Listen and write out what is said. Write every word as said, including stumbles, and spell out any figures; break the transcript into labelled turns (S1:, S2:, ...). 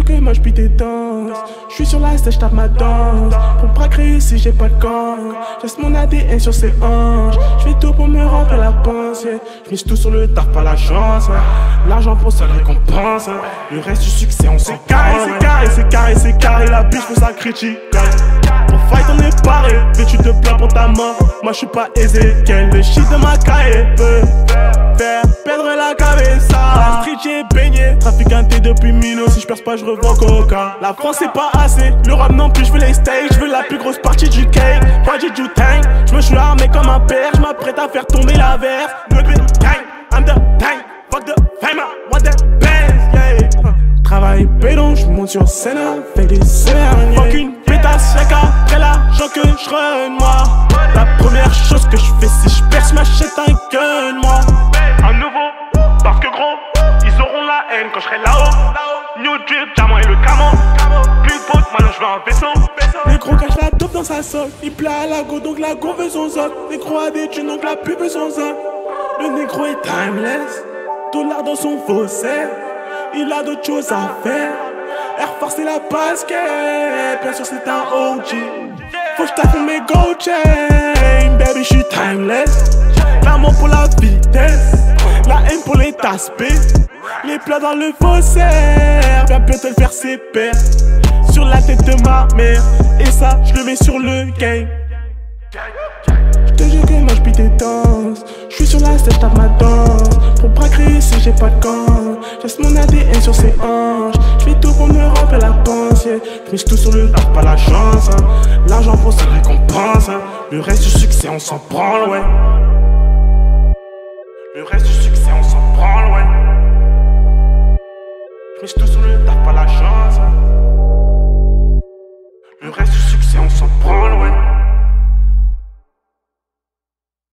S1: jure que moi j'pille tes danses. J'suis sur la stage, j'tape ma danse. Pour pas créer si j'ai pas de camp. J'laisse mon A D N sur ses hanches. J'fais tout pour me remplir la pensée. J'mise tout sur le taf, pas la chance. L'argent pour seule récompense. Le reste du succès on s'en carré, c'est carré, c'est carré, c'est carré. La biche pour sa critique. Pour fight on est paré, vêtu de blanc pour ta mort. Moi j'suis pas aisé, quel le shit de ma caille peut faire perdre la cabeza. La street j'ai baigné, trafiquanté depuis Mino. Si j'perce pas j'revends coca. La France c'est pas assez, l'Europe non plus. J'veux les steaks, j'veux la plus grosse partie du cake. Moi j'ai du tank, j'me suis armé comme un père. J'm'apprête à faire tomber la verse. I'm the tank, fuck the fame, I want that bands, yeah. Travail pédon, j'monte sur scène avec des cerniers. Fuck une pétasse, y'a qu'après l'argent que j'run moi. La première chose que j'fais si j'perce m'achète un gun moi.
S2: Un nouveau, parce que gros, ils auront la haine quand j'serai là-haut. New drip, diamant et le camo. Plus de bottes, maintenant j'veux un vaisseau.
S1: Les gros cachent la dope dans sa solle. Il plaît à la go donc la go veut son zone. Les gros a des thunes donc la pub veut son zone. Le négro est timeless, dollar dans son faussaire. Il a d'autres choses à faire. Air Force et la basket, bien sûr c'est un O G. Faut que j'taffe mes gold chain, baby j'suis timeless. L'amour pour la vitesse, la haine pour les taspés. Les plats dans le faussaire, va bientôt le faire ses pères. Sur la tête de ma mère, et ça j'le mets sur le game. J'te jure que moi j'pille tes danses. J'suis sur la stage, j'tape ma danse. Pour pas créer si j'ai pas de camp. J'laisse mon A D N sur ses hanches. J'fais tout pour me remplir la pensée. J'mise tout sur le taf, pas la chance. L'argent pour sa récompense. Le reste du succès on s'en branle, ouais.